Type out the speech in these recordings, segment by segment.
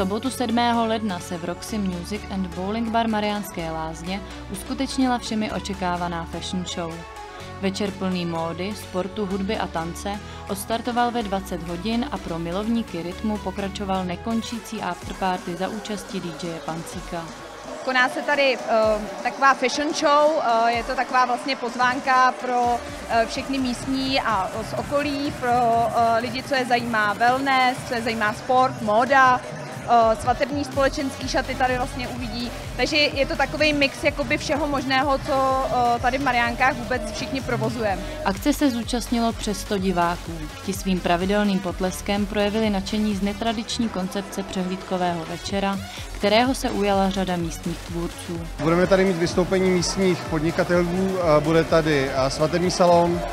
sobotu 7. ledna se v Roxy Music and Bowling Bar Mariánské Lázně uskutečnila všemi očekávaná fashion show. Večer plný módy, sportu, hudby a tance odstartoval ve 20 hodin a pro milovníky rytmu pokračoval nekončící afterparty za účasti DJ Pancíka. Koná se tady taková fashion show, je to taková vlastně pozvánka pro všechny místní a z okolí, pro lidi, co je zajímá wellness, co je zajímá sport, móda, svatební společenský šaty tady vlastně uvidí. Takže je to takový mix jakoby všeho možného, co tady v Mariánkách vůbec všichni provozujeme. Akce se zúčastnilo přes 100 diváků. Ti svým pravidelným potleskem projevili nadšení z netradiční koncepce přehlídkového večera, kterého se ujala řada místních tvůrců. Budeme tady mít vystoupení místních podnikatelů, bude tady svatební salon,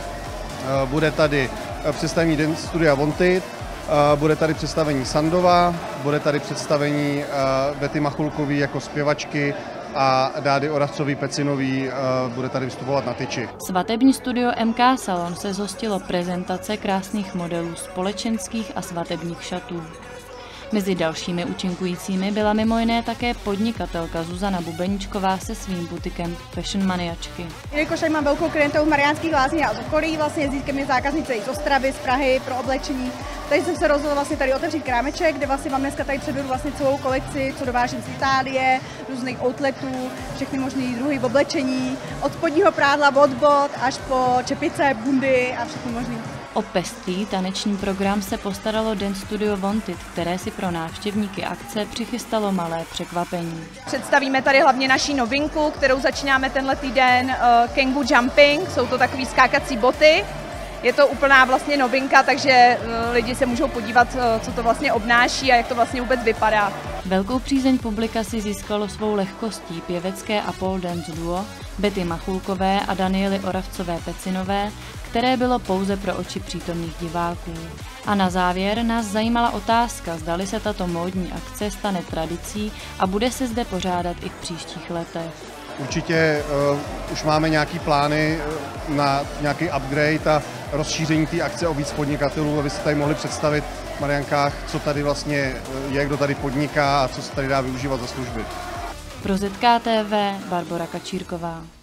bude tady představení Dance Studia Wanted, bude tady představení Sandova, bude tady představení Betty Machulkový jako zpěvačky a Dády Oravcový Pecinový bude tady vystupovat na tyči. Svatební studio MK Salon se zhostilo prezentace krásných modelů společenských a svatebních šatů. Mezi dalšími účinkujícími byla mimo jiné také podnikatelka Zuzana Bubeničková se svým butikem Fashion Maniačky. Jelikož tady mám velkou klientu v Mariánských Lázních a z okolí, vlastně jezdí ke mně zákaznice i z Ostravy, z Prahy pro oblečení, takže jsem se rozhodla vlastně tady otevřít krámeček, kde vlastně mám dneska tady předvedu vlastně celou kolekci, co dovážím z Itálie, různých outletů, všechny možné druhy oblečení, od spodního prádla, od bot až po čepice, bundy a všechno možné. O pestrý taneční program se postaralo Dance Studio Wanted, které si pro návštěvníky akce přichystalo malé překvapení. Představíme tady hlavně naší novinku, kterou začínáme tenhle týden, Kangoo Jumping, jsou to takové skákací boty. Je to úplná vlastně novinka, takže lidi se můžou podívat, co to vlastně obnáší a jak to vlastně vůbec vypadá. Velkou přízeň publika si získalo svou lehkostí pěvecké a pole dance duo Betty Machulkové a Daniely Oravcové Pecinové, které bylo pouze pro oči přítomných diváků. A na závěr nás zajímala otázka, zdali se tato módní akce stane tradicí a bude se zde pořádat i v příštích letech. Určitě už máme nějaké plány na nějaký upgrade a rozšíření té akce o víc podnikatelů, aby se tady mohli představit v Mariánkách, co tady vlastně je, kdo tady podniká a co se tady dá využívat za služby. Pro ZKTV Barbora Kačírková.